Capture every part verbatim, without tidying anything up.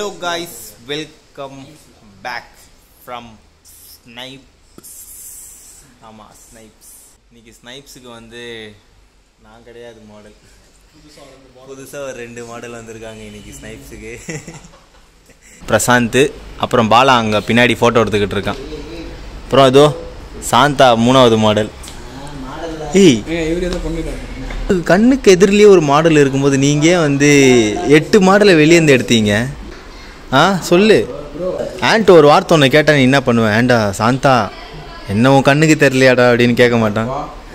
Hello guys, welcome back from Snipe. ஆமா Snipes. இன்னைக்கு Snipesக்கு வந்து நான் கிடையாது மாடல். புதுசா ஒரு ரெண்டு மாடல் வந்திருக்காங்க இன்னைக்கு Snipesக்கு. பிரசாந்த் அப்புறம் பாலா அங்க பின்னாடி போட்டோ எடுத்துக்கிட்டு இருக்கான். அப்புறம் அதோ சாந்தா மூணாவது மாடல். ஏய் இவரே ஏதோ பண்ணிட்டாங்க. கண்ணுக்கு எதிரிலேயே ஒரு மாடல் இருக்கும்போது நீங்க வந்து எட்டு மாடலை வெளியே இருந்து எடுத்தீங்க. ஆ சொல்லு. ஆண்ட் ஒரு வார்த்தை ஒன்று கேட்டா நீ என்ன பண்ணுவேன்? ஏண்டா சாந்தா என்ன உன் கண்ணுக்கு தெரியலையாடா அப்படின்னு கேட்க மாட்டான்.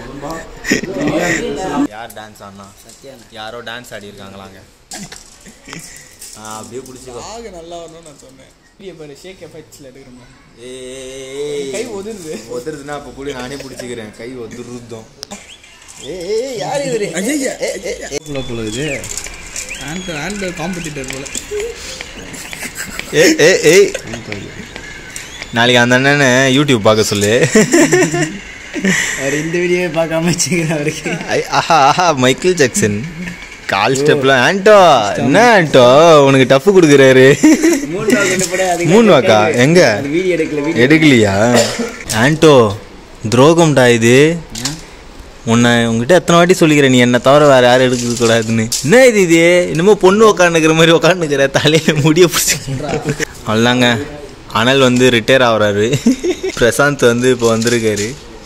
யார் டான்ஸ் ஆடினா? யாரோ டான்ஸ் ஆடி இருக்காங்களாங்க. ஆ அப்படியே பிடிச்சிக்கோ. ஆக நல்லா வரணும்னு நான் சொன்னேன். வீடியோ பாரு ஷேக் எஃபெக்ட்ஸ்ல எடுக்கறோம். ஏய் கை ஒதுருது. ஒதுருதுனா அப்ப கூட நானே பிடிச்சிக்கிறேன். கை ஒதுருதும். ஏய் ஏய் யார் இவரு? அஜய்யா. போல போல இது. ஆண்ட் ஆண்ட் காம்படிட்டர் போல. ஏய் ஏய் ஏய் நாளைக்கு அந்த அண்ணனை யூடியூப் பார்க்க சொல்லு. அவர் இந்த வீடியோவை பார்க்காம வச்சுக்கிறேன் அவருக்கு. ஆஹா ஆஹா மைக்கேல் ஜாக்சன் கால் ஸ்டெப்ல. ஆண்டோ என்ன ஆண்டோ உனக்கு டஃப் கொடுக்குறாரு. மூணு வாக்கா எங்க எடுக்கலையா? ஆண்டோ துரோகம்டா இது. உன்னை உங்ககிட்ட எத்தனை வாட்டி சொல்லிக்கிறேன் நீ என்ன தவிர வேற யாரும் எடுக்க கூடாதுன்னு. என்ன இது இது இன்னமும் பொண்ணு உக்காந்துக்கிற மாதிரி உக்காந்துக்கிற தலையில முடிய பிடிச்சி. அவ்வளோதாங்க. அனல் வந்து ரிட்டையர் ஆகுறாரு. பிரசாந்த் வந்து இப்போ வந்திருக்காரு.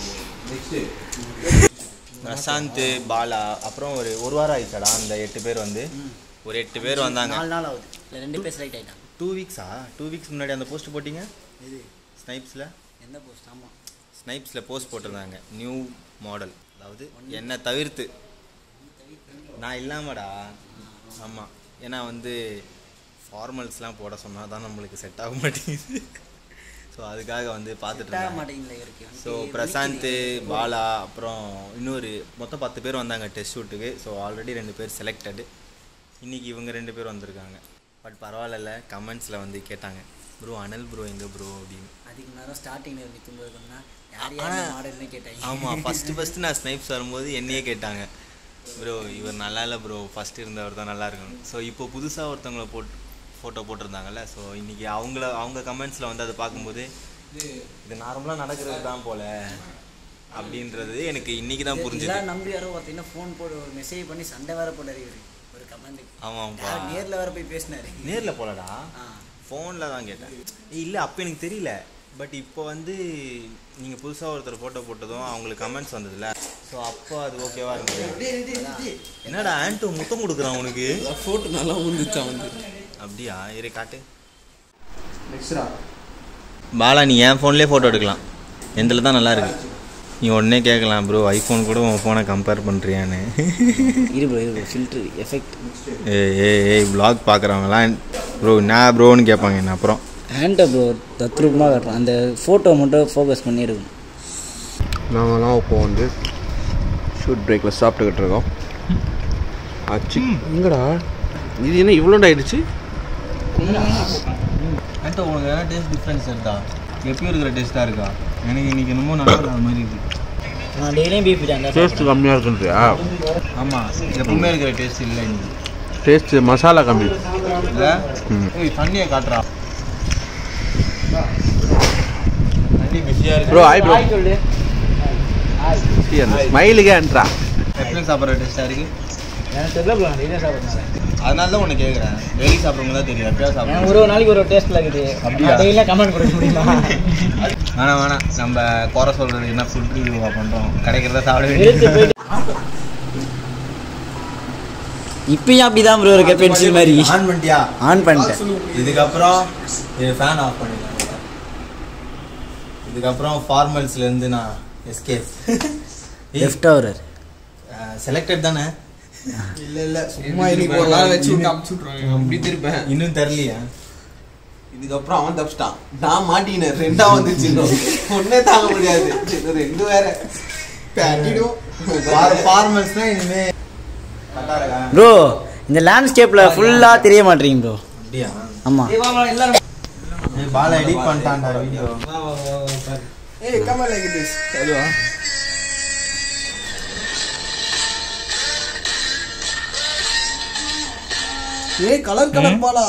பிரசாந்த் பாலா அப்புறம் ஒரு ஒரு வாரம் ஆயிடுச்சாடா அந்த எட்டு பேர் வந்து ஒரு எட்டு பேர் வந்தாங்க. நாலு நாள் ஆகுது. இல்லை ரெண்டு பேர் செலக்ட் ஆகிட்டாங்க. டூ வீக்ஸா டூ வீக்ஸ் முன்னாடி அந்த போஸ்ட் போட்டிங்க இது ஸ்னைப்ஸில். எந்த போஸ்ட்? ஆமாம் ஸ்னைப்ஸில் போஸ்ட் போட்டிருந்தாங்க நியூ மாடல். அதாவது என்னை தவிர்த்து நான் இல்லாமடா. ஆமாம் ஏன்னா வந்து ஃபார்மல்ஸ்லாம் போட சொன்னால் தான் நம்மளுக்கு செட் ஆக மாட்டேங்குது. ஸோ அதுக்காக வந்து பார்த்துட்டு ஸோ பிரசாந்த் பாலா அப்புறம் இன்னொரு மொத்தம் பத்து பேர் வந்தாங்க டெஸ்ட் ஷூட்டுக்கு. ஸோ ஆல்ரெடி ரெண்டு பேர் செலக்டடு. இன்றைக்கி இவங்க ரெண்டு பேர் வந்திருக்காங்க. பட் பரவாயில்ல கமெண்ட்ஸில் வந்து கேட்டாங்க ப்ரோ அனல் ப்ரோ எங்கே ப்ரோ அப்படின்னு. அதுக்கு நேரம் ஸ்டார்டிங்கில் நிற்கும்போது யார் யார் மாடல்னு கேட்டாங்க. ஆமாம் ஃபஸ்ட்டு ஃபஸ்ட்டு நான் ஸ்னைப்ஸ் வரும்போது என்னையே கேட்டாங்க ப்ரோ இவர் நல்லா இல்லை ப்ரோ ஃபஸ்ட்டு இருந்தவர் தான் நல்லா இருக்கணும். ஸோ இப்போ புதுசாக ஒருத்தவங்களை போட்டு ஃபோட்டோ போட்டிருந்தாங்கல்ல. ஸோ இன்றைக்கி அவங்கள அவங்க கமெண்ட்ஸில் வந்து அதை பார்க்கும்போது இது நார்மலாக நடக்கிறது தான் போல் அப்படின்றது எனக்கு இன்றைக்கி தான் புரிஞ்சுது. நம்பி யாரோ பார்த்தீங்கன்னா ஃபோன் போட்டு ஒரு மெசேஜ் பண்ணி சண்டை வேறு போட்டார் ஒரு கமெண்ட். ஆமாம்ப்பா நேரில் வேறு போய் பேசினார். நேரில் போலடா ஃபோனில் தான் கேட்டேன். இல்லை அப்போ எனக்கு தெரியல. பட் இப்போ வந்து நீங்கள் புதுசாக ஒருத்தர் ஃபோட்டோ போட்டதும் அவங்களுக்கு கமெண்ட்ஸ் வந்ததில்ல. ஸோ அப்போ அது ஓகேவா இருந்தது. என்னடா ஆண்டோ முத்தம் கொடுக்குறான் உனக்கு? ஃபோட்டோ நல்லா வந்துச்சா வந்து அப்படியா? இரு காட்டு. பாலா நீ என் ஃபோன்லேயே ஃபோட்டோ எடுக்கலாம். எந்தில் தான் நல்லா இருக்கு. நீ உடனே கேட்கலாம் ப்ரோ ஐஃபோன் கூட உன் ஃபோனை கம்பேர் பண்ணுறியான்னு. இரு ப்ரோ இரு ஃபில்ட்ரு எஃபெக்ட். ஏ ஏ ஏய் வ்ளாக் பார்க்குறவங்களாம் ப்ரோ என்ன ப்ரோன்னு கேட்பாங்க என்ன. அப்புறம் ஹேண்டை ப்ரோ தத்ரூபமாக காட்டுறோம். அந்த ஃபோட்டோ மட்டும் ஃபோக்கஸ் பண்ணி எடுக்கணும். நாங்களாம் இப்போ வந்து ஷூட் பிரேக்கில் சாப்பிட்டுக்கிட்டு இருக்கோம். ஆச்சு எங்கடா இது என்ன இவ்வளோண்டா ஆயிடுச்சு? ஆண்டோ உனக்கு எதனா டேஸ்ட் டிஃப்ரென்ஸ் இருக்கா? எப்பயும் இருக்கிற டேஸ்ட்டாக இருக்கா? எனக்கு இன்றைக்கி என்னமோ நல்லா அது மாதிரி இருக்குது. நான் டெய்லியும் பீஃப் தான். டேஸ்ட்டு கம்மியாக இருக்குன்றியா? ஆமாம் எப்பவுமே இருக்கிற டேஸ்ட் இல்லை இன்னைக்கு. டேஸ்ட்டு மசாலா கம்மி இல்லை. ஏய் தண்ணியை காட்டுறா. தண்ணி பிஸியாக இருக்கு ப்ரோ ஹாய் ப்ரோ. ஸ்மைலுக்கே அன்றா எப்பயும் சாப்பிட்ற டேஸ்ட்டாக இருக்குது. எனக்கு தெரியல ப்ரோ டெய்லியும் சாப்பிட்றேன். அதனால தான் உனக்கு கேட்குறேன். டெய்லி சாப்பிட்றவங்க தான் தெரியும் எப்பயா சாப்பிட்றேன். ஒரு நாளைக்கு ஒரு டேஸ்ட்டில் இருக்குது. அப்படியா? டெய்லியும் கமெண்ட் கொடுக்க முடியுமா? வேணாம் வேணாம் நம்ம குறை சொல்கிறது என்ன ஃபுட் ரிவ்யூவாக பண்ணுறோம். கிடைக்கிறத சாப்பிட வேண்டியது. இப்பயும் அப்படிதான் ப்ரோ இருக்க பென்சில் மாதிரி. ஆன் பண்ணிட்டியா? ஆன் பண்ணிட்டேன். இதுக்கப்புறம் இது ஃபேன் ஆஃப் பண்ணிடலாம். இதுக்கப்புறம் ஃபார்மல்ஸ்லேருந்து நான் எஸ்கேப். லெஃப்ட் ஓவர் செலக்டட் தானே? இல்லை இல்லை சும்மா இன்னைக்கு ஒரு நாள் வச்சு விட்டு அமுச்சு விட்ருவாங்க. அப்படி திருப்பேன் இன்னும் தெரியலையா? இதுக்கப்புறம் அவன் தப்பிச்சிட்டான். நான் மாட்டினேன். ரெண்டா வந்துச்சு. ஒன்னே தாங்க முடியாது. ரெண்டு வேற ஃபார்மல்ஸ்னா இனிமே ப்ரோ இந்த லேண்ட்ஸ்கேப்பில் ஃபுல்லாக தெரிய மாட்டேங்க ப்ரோ. அப்படியா? ஆமாம். பாலா எடிட் பண்ணிட்டான்டா வீடியோ. ஏய் கம் ஆன் லைக் திஸ். அதுவா ஏய் colour colour Bala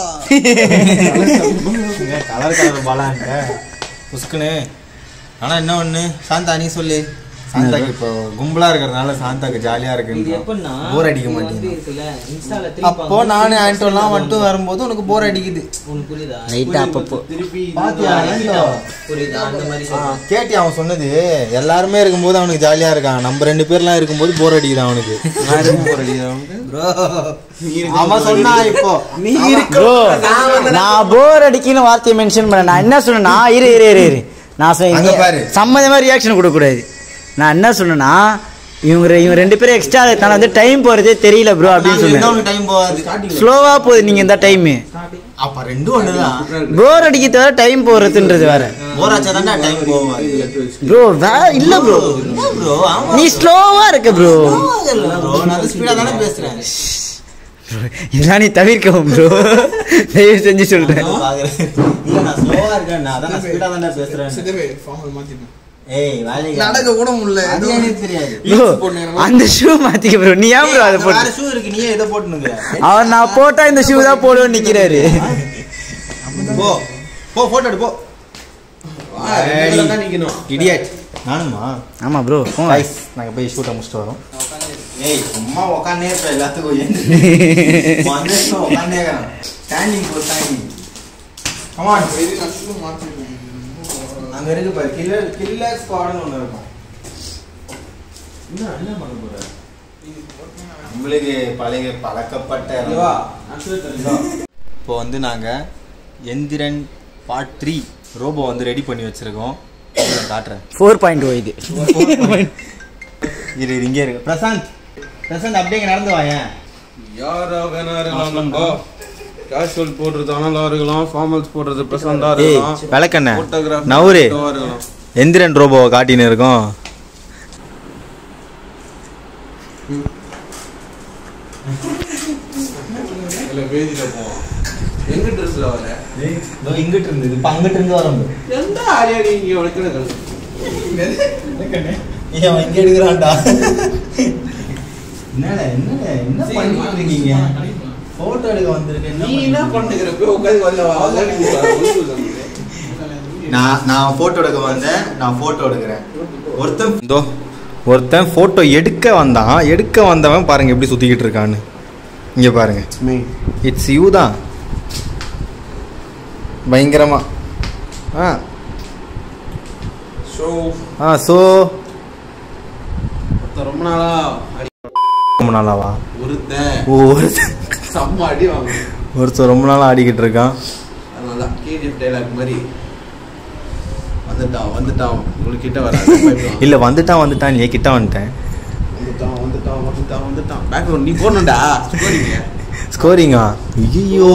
colour colour பாலாங்க புஷ்குன்னு. ஆனால் என்ன ஒன்று சாந்தா நீ சொல்லு. சாந்தாக்கு இப்போ கும்பலா இருக்கிறதுனால சாந்தாக்கு ஜாலியா இருக்கு. போர் அடிக்க மாட்டேங்குது. அப்போ நானு ஆண்டோலாம் மட்டும் வரும்போது உனக்கு போர் அடிக்குது. அப்பப்போ கேட்டி அவன் சொன்னது எல்லாருமே இருக்கும்போது அவனுக்கு ஜாலியா இருக்கான். நம்ம ரெண்டு பேர்லாம் இருக்கும்போது போர் அடிக்குது அவனுக்கு. அவன் சொன்னா இப்போ நான் போர் அடிக்கணும் வார்த்தையை மென்ஷன் பண்ண. நான் என்ன சொன்னா இரு இரு இரு இரு நான் சம்மந்தமா ரியாக்ஷன் கொடுக்க கூடாது. நான் என்ன சொன்னேன்னா இவங்க இவங்க ரெண்டு பேரும் எக்ஸ்ட்ரா இருக்கனால வந்து டைம் போறதே தெரியல ப்ரோ அப்படின்னு சொன்னேன். டைம் போகாது ஸ்லோவா போகுது நீங்க இந்த டைம். அப்ப ரெண்டும் ஒண்ணுதான். போர் அடிக்கிறது வேற டைம் போறதுன்றது வேற. போர் ஆச்சாதான் டைம் போகாது ப்ரோ. இல்ல ப்ரோ நீ ஸ்லோவா இருக்க ப்ரோ. நான் ஸ்பீடா தானே பேசுறேன். இதெல்லாம் நீ தவிர்க்கவும் ப்ரோ தயவு செஞ்சு சொல்றேன். இல்ல நான் ஸ்லோவா இருக்கேன். நான் அதான் ஸ்பீடா தானே பேசுறேன். ஏய் வேலைக்கு நடக்க கூட முடியல. அது எனக்கு தெரியாது. அந்த ஷூ மாத்திக்க ப்ரோ. நீ ஏன் ப்ரோ அதை போட்டு? வேற ஷூ இருக்கு நீயே எதை போட்டுனுங்க? அவர் நான் போட்டா இந்த ஷூ தான் போடுவேன்னு நிக்கிறாரு. போ போ போட்டோ எடு போ. இடியட் நானுமா? ஆமா ப்ரோ. गाइस நாங்க போய் ஷூட்ட முடிச்சிட்டு வரோம். ஏய் சும்மா உட்கார்ந்தே இருப்ப எல்லாத்துக்கும் ஏந்து. மண்ணேஸ்ல உட்கார்ந்தே இருக்கேன். ஸ்டாண்டிங் போட்டாங்க. கம் ஆன் இது நான் ஷூ மாத்திட்டேன். அங்க இருக்கு பாரு கில்லர் கில்லர் ஸ்குவாட்னு ஒன்னு இருக்கும். என்ன என்ன பண்ண போற? உங்களுக்கு பழைய பழக்கப்பட்ட வா ஆக்சுவலி தெரியுதா? இப்போ வந்து நாங்க எந்திரன் பார்ட் த்ரீ ரோபோ வந்து ரெடி பண்ணி வச்சிருக்கோம். காட்டுறேன். ஃபோர் பாயிண்ட் ஓ இது. இது இங்கே இருக்கு. பிரசாந்த் பிரசாந்த் அப்படியே நடந்து வாயேன். யாரா வேணா இருக்கலாம் நண்பா. கேஷுவல் போடுறது அனலா இருக்கலாம், ஃபார்மல்ஸ் போடுறது பிரசாந்தா இருக்கலாம். விளக்கண்ண நவுரு எந்திரன் ரோபோவை காட்டின்னு இருக்கோம். இல்ல வேதில போவோம். எங்க ட்ரெஸ்ல வர? இதோ இங்கிட்டு இருந்து இப்ப அங்கிட்டு இருந்து வரோம். எந்த ஆரியா நீங்க உனக்கு என்ன ஏன் இங்க எடுக்கறான்டா? என்னடா என்ன என்ன பண்ணிட்டு இருக்கீங்க? போட்டோ எடுக்க வந்திருக்கேன். நீ என்ன பண்ணுகிற? போய் உட்கார்ந்து வரல. நான் நான் போட்டோ எடுக்க வந்தேன். நான் போட்டோ எடுக்கிறேன். ஒருத்தன் இதோ ஒருத்தன் போட்டோ எடுக்க வந்தான். எடுக்க வந்தவன் பாருங்க எப்படி சுத்திக்கிட்டு இருக்கான்னு. இங்க பாருங்க. இட்ஸ் யூ தான் பயங்கரமா. ஆ ஷோ ஆ சோ ரொம்ப நாளா ரொம்ப நாளாவா? ஒருத்தன் ஓ ஒருத்தன் செம்ம அடி வாங்க. ஒருத்தர் ரொம்ப நாளாக ஆடிக்கிட்டு இருக்கான். அதனால கேஜிஎஃப் டைலாக் மாதிரி வந்துட்டான் வந்துட்டான் உங்களுக்கு கிட்ட வராது. இல்லை வந்துட்டான் வந்துட்டான் நீ கிட்ட வந்துட்டேன். வந்துட்டான் வந்துட்டான் வந்துட்டான் வந்துட்டான் பேக்ரவுண்ட் நீ போடணும்டா. ஸ்கோரிங்க ஸ்கோரிங்கா? ஐயோ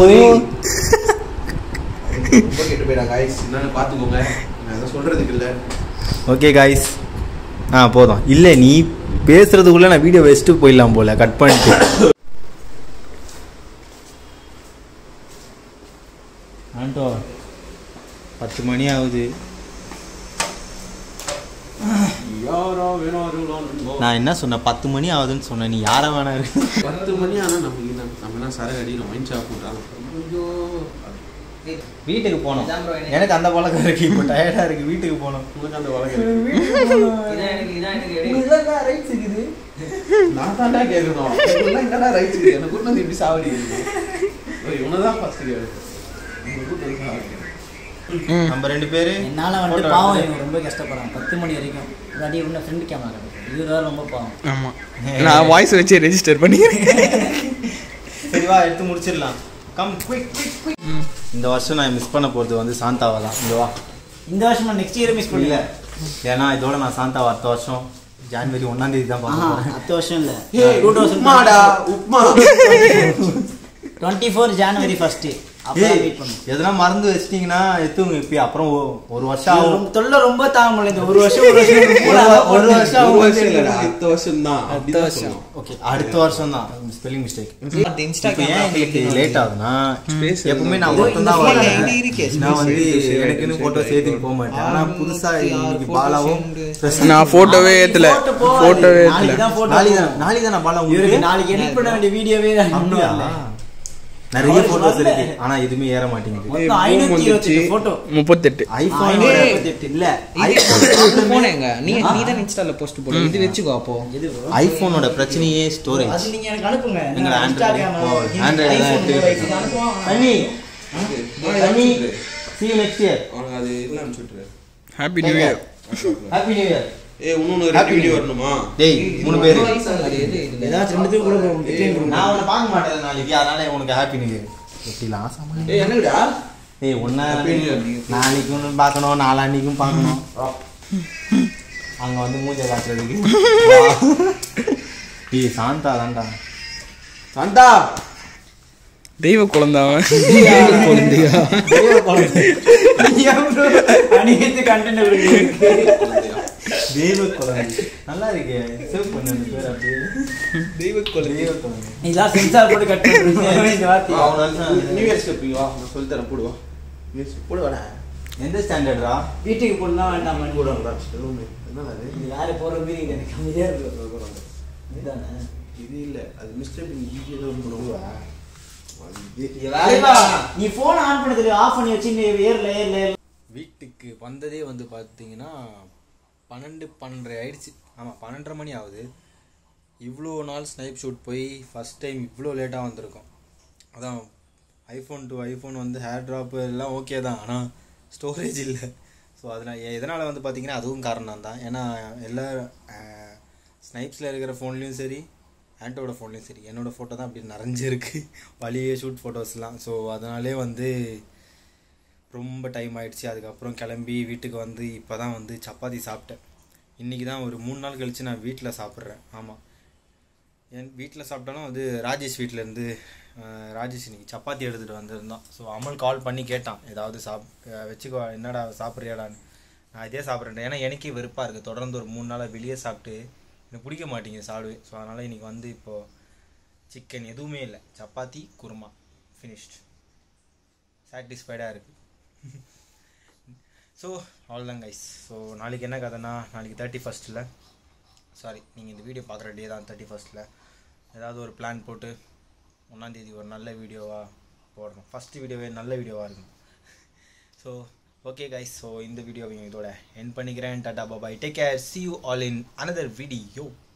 ரொம்ப கேட்டு போயிடாங்க गाइस. என்னன்னு பார்த்துக்கோங்க. நான் எதை சொல்றதுக்கு இல்லை. Okay guys. ஆ போதும். இல்லை நீ பேசுறதுக்குள்ளே நான் வீடியோ வச்சுட்டு போயிடலாம் போல கட் பண்ணிட்டு. ஆண்டோ பத்து மணி ஆகுது. யாரா வேணா இருக்கலாம். நான் என்ன சொன்னேன்? பத்து மணி ஆகுதுன்னு சொன்னேன். நீ யாரா வேணா இருக்கு? பத்து மணி ஆனால் நம்ம என்ன நம்ம என்ன சரக்கு அடிக்கிறோம். மைண்ட் ஷாப் பண்ணுறாங்க. வீட்டுக்கு போனோம். எனக்கு அந்த பழக்கம் இருக்கு. இப்போ டயர்டா இருக்கு. வீட்டுக்கு போனோம். உங்களுக்கு அந்த பழக்கம் ரைட்ஸ் இருக்குது. நான் தாண்டா கேட்கணும். என்னடா ரைட்ஸ் இருக்குது? எனக்கு கூட இப்படி சாவடி இருக்கு. இவனதான் ஃபர்ஸ்ட் கேட்கு. நம்ம ரெண்டு பேரு என்னால வந்து பாவம் இவங்க ரொம்ப கஷ்டப்படுறாங்க. பத்து மணி வரைக்கும் இல்லாட்டி இன்னும் ஃப்ரெண்ட் கேமரா இது வேற ரொம்ப பாவம். ஆமா நான் வாய்ஸ் வச்சு ரெஜிஸ்டர் பண்ணிக்கிறேன். சரிவா எடுத்து முடிச்சிடலாம். Come quick quick quick. இந்த வருஷம் நான் மிஸ் பண்ண போகிறது வந்து சாந்தாவை தான். இங்கே வா. இந்த வருஷம் நான் நெக்ஸ்ட் இயர் மிஸ் பண்ணல. ஏன்னா இதோட நான் சாந்தாவை அடுத்த வருஷம் ஜான்வரி ஒன்னாம் தேதி தான் பார்க்க. அடுத்த வருஷம் இல்லை டூ தௌசண்ட் உப்மாடா upma twenty four January first. எதனா மறந்து வச்சிட்டீங்கன்னா எத்துங்க. இப்போ அப்புறம் ஒரு வருஷம் ஆகும். தொல்லை ரொம்ப தாங்க முடியல. இந்த ஒரு வருஷம் ஒரு ஒரு வருஷம் ஒரு வருஷம் இல்லடா. அடுத்த வருஷம் தான். அடுத்த வருஷம். ஓகே அடுத்த வருஷம் தான். Spelling mistake. இன்ஸ்டாகிராம் லேட் ஆகுதுன்னா எப்பவுமே நான் மட்டும் தான் வரேன். நான் வந்து எனக்குன்னு போட்டோ சேர்த்துட்டு போக மாட்டேன். ஆனா புதுசா இன்னைக்கு பாலாவும் நான் போட்டோவே ஏத்தல. போட்டோவே ஏத்தல. நாளைக்கு தான் நாளைக்கு தான் நான் பாலா உங்களுக்கு நாளைக்கு எடிட் பண்ண வேண்டிய வீடியோவே அப்படியா? நிறைய போட்டோஸ் இருக்கு ஆனா எதுவுமே ஏற மாட்டேங்குது. ஐநூத்தி இருபத்தி எட்டு போட்டோ முப்பத்தெட்டு ஐபோன் முப்பத்தெட்டு இல்ல போனேங்க நீ நீ தான் இன்ஸ்டால போஸ்ட் போடு இது வெச்சுக்கோ அப்போ இது ஐபோனோட பிரச்சனையே ஸ்டோரேஜ். அது நீங்க எனக்கு அனுப்புங்க நீங்க நான் Android Instagram Android தான் எடுத்து அனுப்புவோம். சனி சனி see you next year. அவனுக்கு அது எல்லாம் அனுப்பிச்சுட்ரு. Happy new year. Happy new year. ஏய் இன்னொன்னு ரெண்டு வீடியோ வரணுமா? டேய் மூணு பேர் ஏதாச்சும் ரெண்டுத்துக்கு கூட டிக்ளைன் பண்ணுங்க. நான் உன்னை பார்க்க மாட்டேன் நாளைக்கு அதனால உனக்கு ஹாப்பி நியூ இயர். எப்படிலாம் சமாளி. ஏய் என்னடா? ஏய் ஒண்ணா நாளைக்கு ஒன்று பார்க்கணும் நாளான்னைக்கும் பார்க்கணும். அங்க வந்து மூஞ்ச காட்டுறதுக்கு ஏய் சாந்தா தான்டா சாந்தா தெய்வ குழந்தைவன் குழந்தையா தெய்வ குழந்தை அனிகத்து கண்டென்ட் கொடுங்க. தெய்வ குழந்தை நல்லா இருக்கு. சேவ் பண்ணு அந்த பேர் அப்படியே தெய்வ குழந்தை. தெய்வ குழந்தை இதெல்லாம் சென்சார் போட்டு கட் பண்றீங்க இந்த வார்த்தை. அவன நியூ இயர் ஸ்டெப் வா நான் சொல்லி தரேன் போடுவா. நியூ இயர் போடுவாடா. எந்த ஸ்டாண்டர்ட்ரா? வீட்டுக்கு போடலாம் வேண்டாம் போடுவாங்கடா. ரூம் என்னடா இது? இது வேற போற மீறி எனக்கு கம்மியா இருக்கு. இதுதானே இது இல்ல அது மிஸ்டேக் நீ ஈஸியா தான் பண்ணுவா. நீ போன் ஆன் பண்ணதுல ஆஃப் பண்ணி வச்சு நீ ஏர்ல ஏர்ல வீட்டுக்கு வந்ததே வந்து பார்த்தீங்கன்னா பன்னெண்டு பன்னெண்டரை ஆயிடுச்சு. ஆமாம் பன்னெண்டரை மணி ஆகுது. இவ்வளோ நாள் ஸ்னைப் ஷூட் போய் ஃபஸ்ட் டைம் இவ்வளோ லேட்டாக வந்திருக்கோம். அதான் ஐஃபோன் டு ஐஃபோன் வந்து ஹேர் ட்ராப்பு எல்லாம் ஓகே தான் ஆனால் ஸ்டோரேஜ் இல்லை. ஸோ அதனால் எதனால் வந்து பார்த்திங்கன்னா அதுவும் காரணம் தான். ஏன்னா எல்லா ஸ்னைப்ஸில் இருக்கிற ஃபோன்லேயும் சரி ஆண்டோட ஃபோன்லேயும் சரி என்னோடய ஃபோட்டோ தான் அப்படி நிறைஞ்சிருக்கு வழியே ஷூட் ஃபோட்டோஸ்லாம். ஸோ அதனாலே வந்து ரொம்ப டைம் ஆகிடுச்சு. அதுக்கப்புறம் கிளம்பி வீட்டுக்கு வந்து இப்போ தான் வந்து சப்பாத்தி சாப்பிட்டேன். இன்றைக்கி தான் ஒரு மூணு நாள் கழித்து நான் வீட்டில் சாப்பிட்றேன். ஆமாம் என் வீட்டில் சாப்பிட்டாலும் அது ராஜேஷ் வீட்டிலேருந்து ராஜேஷ் இன்னைக்கு சப்பாத்தி எடுத்துகிட்டு வந்திருந்தான். ஸோ அமல் கால் பண்ணி கேட்டான் ஏதாவது சாப் வச்சுக்கோ என்னடா சாப்பிட்றியாடான்னு. நான் இதே சாப்பிட்றேன் ஏன்னா எனக்கே வெறுப்பாக இருக்குது. தொடர்ந்து ஒரு மூணு நாளாக வெளியே சாப்பிட்டு எனக்கு பிடிக்க மாட்டேங்குது சாப்பிடுவே. ஸோ அதனால் இன்றைக்கி வந்து இப்போது சிக்கன் எதுவுமே இல்லை சப்பாத்தி குருமா ஃபினிஷ்ட் சாட்டிஸ்ஃபைடாக இருக்குது. ஸோ அவ்வளோதான் கைஸ். ஸோ நாளைக்கு என்ன கதைன்னா நாளைக்கு தேர்ட்டி ஃபஸ்ட்டில் சாரி நீங்கள் இந்த வீடியோ பார்க்குற டே தான் தேர்ட்டி ஃபஸ்ட்டில் ஏதாவது ஒரு பிளான் போட்டு ஒன்றாந்தேதி ஒரு நல்ல வீடியோவாக போடணும். ஃபஸ்ட்டு வீடியோவே நல்ல வீடியோவாக இருக்கும். So okay guys. ஸோ இந்த வீடியோவை இதோட என் பண்ணிக்கிறேன். டாடா bye bye take care. see you all in another video.